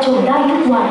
ชมได้ทุกวัน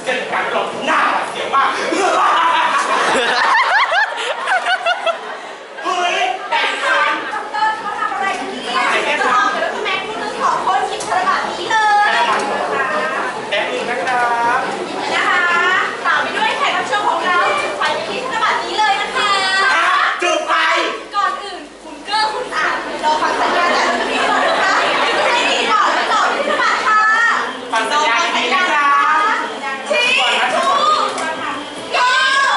เกิดการหลบหน้าหวาดเสียวมากเฮ้ยแต่งงานเขาทำอะไรกันเนี่ยจะบอกเลยว่าแม่คุณนึกของคนคิดธนบัตรนี้เลยแต่อื่นนะครับนะคะตามไปด้วยแขกรับเชิญของเราจุดไฟไปที่ธนบัตรนี้เลยนะคะจุดไฟก่อนอื่นคุณเกอร์คุณอ่านรอฟังสัญญาณจากรุ่นพี่ก่อนนะคะให้ดีก่อนแล้วต่อที่ธนบัตรค่ะฟังสัญญาณดีๆนะครับที่ถูกโก้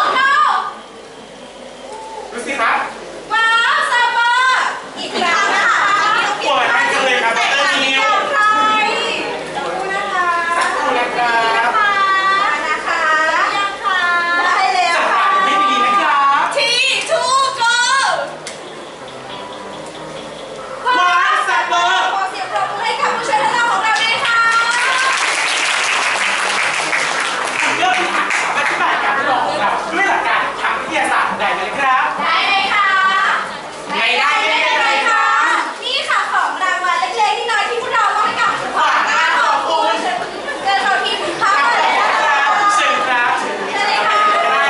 ดูสิครับว้าวซาบะอีกครั้งนะคะปวดให้กันเลยครับดร.นิวดูนะคะสักครู่นะครับนะคะยังค่ะได้แล้วจัดการให้ดีๆนะครับที่ถูกโก้ว้าวซับเบอร์ขอเสียงปรบมือให้กับผู้ช่วยทั้งสองของเราด้วยค่ะเริ่มที่อธิบายการทดลองของเราด้วยหลักการทางวิทยาศาสตร์ได้ไหมครับได้เลยค่ะไม่ได้เลยค่ะนี่ค่ะของรางวัลเล็กๆน้อยๆที่พวกเรามอบให้กับคุณพ่อขอบคุณเชิญเราทีมค่ะเลยนะคะเชิญครับเชิญเลยค่ะ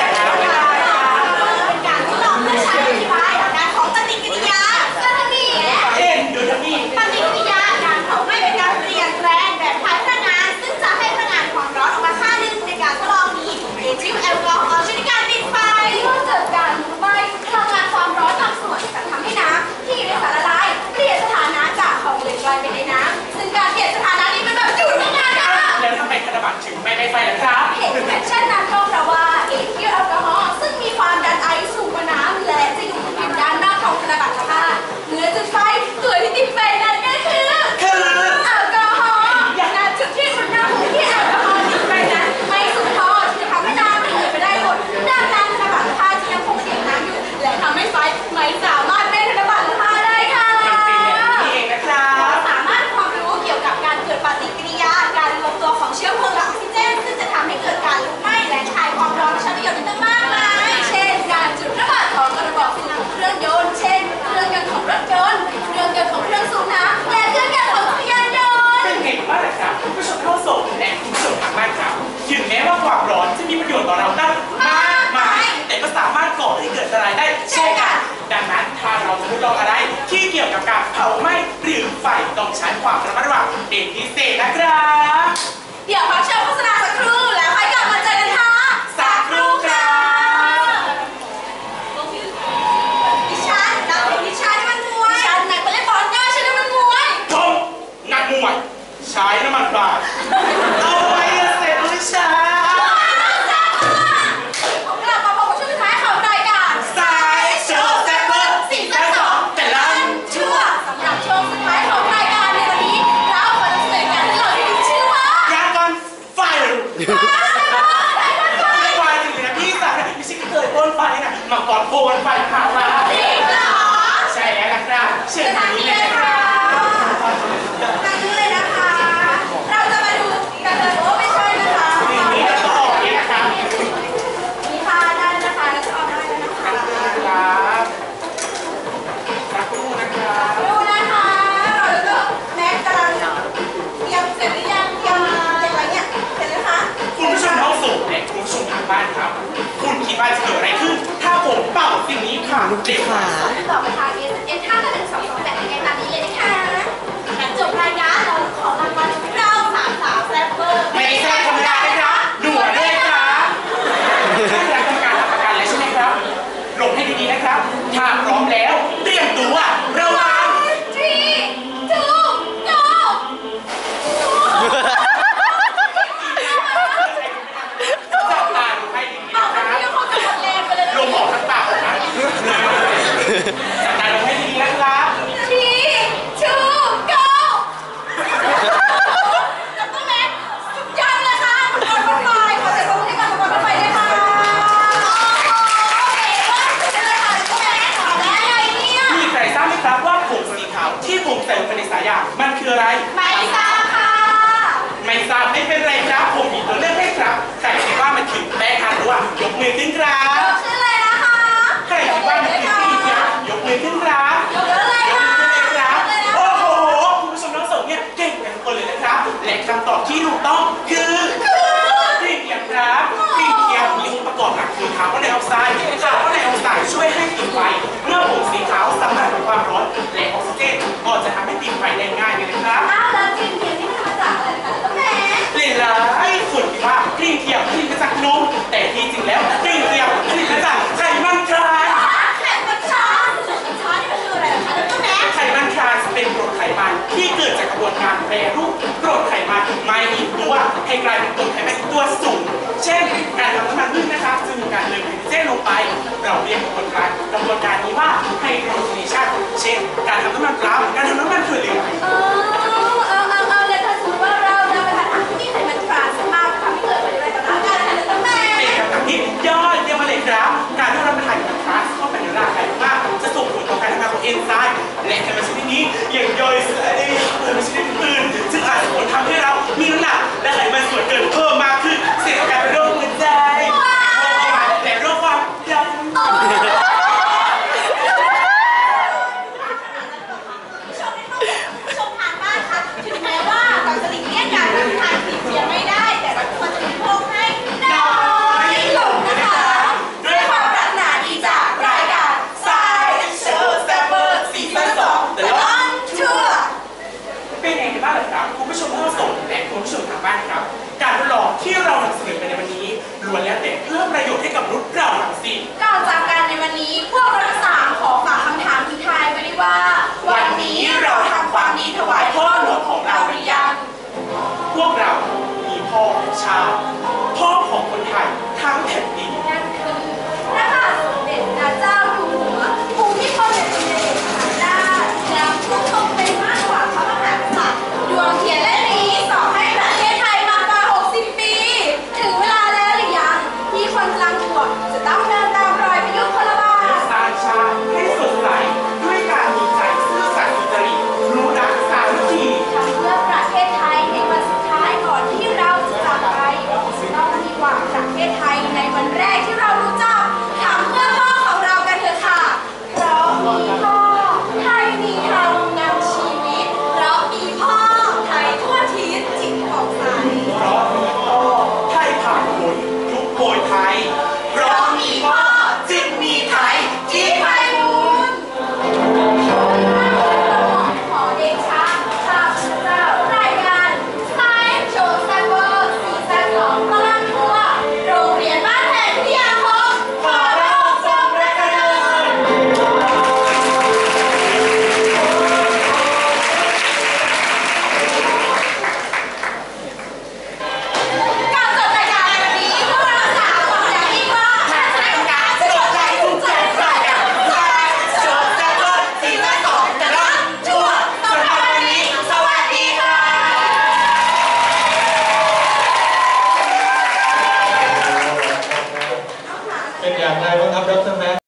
เป็นการทดลองเพื่อใช้อธิบายอาการของปฏิกิริยาก็จะมีดูทั้งนี้ปฏิกิริยาการเผาไหม้เป็นการเปลี่ยนแปลงแบบถ่ายพลังงานซึ่งจะให้พลังงานความร้อนออกมาค่าหนึ่งในการทดลองนี้อย่างเช่นแอลกอฮอล์ใช้ในการติดไฟเมื่อเกิดการลุกไหม้พลังงานความร้อนบางส่วนจะทำให้น้ำที่อยู่ในสารละลายเปลี่ยนสถานะจากของเหลวกลายเป็นในน้ำซึ่งการเปลี่ยนสถานะนี้มันแบบอยู่ตั้งนานค่ะแล้วทำไมธนบัตรถึงไม่ได้ไฟล่ะครับเหตุแบบเช่นนั้นก็เพราะว่าเอทิลแอลกอฮอล์ซึ่งมีความดันไอสูงกว่าน้ำและจะอยู่บนผิวด้านนอกของธนบัตรค่ะเมื่อจุดไฟตัวที่ติดไฟนั้นก็คือแอลกอฮอล์ณจุดที่อุณหภูมิที่แอลกอฮอล์ติดไฟนั้นไม่สูงพอที่จะทำให้น้ำระเหยไปได้หมดดังนั้นธนบัตรผ้าจะยังคงเสียงน้ำอยู่และทำให้ไฟไม่สามารถเป็นธนบัตรผ้าได้ค่ะมันเป็นอย่างนี้เองนะครับสามารถความรู้เกี่ยวกับการเกิดปฏิกิริยาการรวมตัวของเชื้อเพลิงและออกซิเจนซึ่งจะทำให้เกิดการลุกไหม้และคายความร้อนใช้ประโยชน์ได้มากมายเช่นการจุดระเบิดของกระบอกไฟของเครื่องยนต์เช่นเครื่องยนต์ของรถยนต์เครื่องยนต์ของเครื่องสูบน้ำและเครื่องยนต์ของจักรยานยนต์เป็นเก่งมากเลยครับคุณผู้ชมเข้าส่งและคุณผู้ชมทางบ้านครับถึงแม้ว่าความร้อนจะมีประโยชน์ต่อเราได้มากมายแต่ก็สามารถก่อให้เกิดอันตรายได้เช่นกันดังนั้นถ้าเราจะทดลองอะไรที่เกี่ยวกับการเผาไหม้หรือไฟต้องใช้ความระมัดระวังเป็นพิเศษนะครับเดี๋ยวพักชมโฆษณาสักครู่แล้วค่อยกลับมาเจอกันค่ะสักครู่ครับดิฉันนักเตะดิฉันมันมวยดิฉันนักวอลเลย์บอลได้ฉันมันมวยผมนักมวยใช้น้ำมันปลาเอาไว้เสร็จเลยช้าผมกลับมาพบกับช่วงสุดท้ายของรายการสายโชว์แซ่บเบอร์ซีซั่น2แต่ละชั่วสำหรับช่วงสุดท้ายของรายการในวันนี้เราขอเสนอการที่เราได้มีชื่อว่ายางกันไฟไฟถึงนะพี่สาวไม่ใช่เคยพ่นไฟนะมาก่อนโพนไฟผ่ามาจริงเหรอใช่แล้วนะครับเชิญทางนี้เลยค่ะทางนี้เลยนะคะเราจะมาดูกันเลยโอ้ไม่ใช่นะคะนี่ก็ต้องออกนี่นะครับนี่ค่ะได้นะคะแล้วจะออกได้แล้วนะคะครับสักครู่นะครับดูนะคะเราก็แม็กกำลังเตรียมเสร็จหรือยังเตรียมอะไรเนี่ยเสร็จแล้วคะคุณผู้ชมท้องส่งและคุณผู้ชมทางบ้านครับคุณคิดว่าจะเกิดอะไรขึ้นถ้าผมเป่าสิ่งนี้ผ่านเด็กขาต่อไปทาง SMS 5 1 2 2 8ในตามนี้เลยนะคะหลังจบรายการเราขอรางวัลเราสามสาวแซ่บเบอร์ไม่ใช่ธรรมดานะครับด่วนด้วยครับท่านคณะกรรมการรับประกันแล้วใช่ไหมครับลงให้ดีๆนะครับถ้าพร้อมแล้วเตรียมตัวระวัง 3 2 1 จับตาดูให้ดีๆนะครับลงออกทั้งปากออกนะจับตาดูให้ดีๆนะครับ 3 2 go จับต้องแม็กสุดยอดเลยค่ะคุณบอลรถไฟขอเสียงปรบมือให้กับคุณบอลรถไฟเลยค่ะมีใครทราบไหมครับว่าผงสีขาวที่ผมใส่ลงไปในสายยางมันคืออะไรไม่ทราบค่ะไม่ทราบไม่เป็นไรครับผมมีตัวเลือกให้ครับใครคิดว่ามันคือแป้งทาตัวยกมือขึ้นครับชื่ออะไรนะคะใครคิดว่ามันคือสีเขียวยกมือขึ้นครับยกเลยครับโอ้โหคุณผู้ชมทั้งสองเนี่ยเก่งกันทุกคนเลยนะครับและคำตอบที่ถูกต้องคือสิ่งอย่างไรครับกลิ่นเทียมมีองค์ประกอบหลักคือคาร์บอนไดออกไซด์คาร์บอนไดออกไซด์ช่วยให้ติดไฟเมื่อผงสีขาวสัมผัสกับความร้อนและออกซิเจนก็จะทำให้ติดไฟได้ง่ายเลยนะครับอ้าวแล้วกลิ่นเทียมนี่มันมาจากอะไรคะต้นแม่เล่นละไอ้ส่วนที่ว่ากลิ่นเทียมผลิตมาจากนมแต่ที่จริงแล้วกลิ่นเทียมผลิตมาจากไขมันทรานไข่มันช้อนนี่มันคืออะไรคะต้นแม่ไขมันทรานเป็นกรดไขมันที่เกิดจากกระบวนการแปรรูปกรดไขมันไม่อิ่มตัวให้กลายเป็นกรดไขมันตัวสูงเช่นการทำน้ำมันพืชนะคะจึงมีการเติมไฮโดรเจนลงไปเราเรียกกระบวนการนี้ว่าไฮโดรเจเนชันเช่นการทำน้ำมันปาล์มการทำน้ำมันถั่วเหลืองเอาเลยถ้าสมมติว่าเรานำไปทานอาหารที่มีไขมันทรานมากทำให้เกิดประโยชน์อะไรกับร่างกายนะคะต้นแม่เป็นคำถามที่ยอดเยี่ยมเลยครับการที่เราไปทานไขมันทรานเข้าไปในร่างกายมากจะส่งผลต่อการทำงานของเอนไซม์และไขมันชนิดนี้ยังย่อยสลายได้เกินชนิดอื่นซึ่งอาจจะผลทำให้เรามีน้ำหนักและไขมันส่วนเกินเพิ่มมากขึ้นเสี่ยงต่อการเป็นโรคหัวใจโรคเบาหวานและโรคความดันชมทางบ้านค่ะถึงแม้ว่าเราจะหลีกเลี่ยงการรับประทานกลิ่นเทียมไม่ได้แต่เราควรจะบริโภคให้น้อยลงนะคะด้วยความปรารถนาดีจากรายการ Science Show Summer Season 2 The On Tour เป็นไงกันบ้างล่ะครับคุณผู้ชมที่ชมและคุณผู้ชมทางบ้านครับการทดลองที่เรานำเสนอไปในวันนี้ล้วนแล้วแต่เพื่อประโยชน์ให้กับมนุษย์เราทั้งสิ้นก่อนจากกันในวันนี้พวกเราทั้งสามขอฝากคำถามทิ้งท้ายไว้ด้วยว่า วันนี้เราทำความดีถวายพ่อหลวงของเราหรือยังพวกเรามีพ่อของชาติพ่อของคนไทยทั้งแผ่นดิน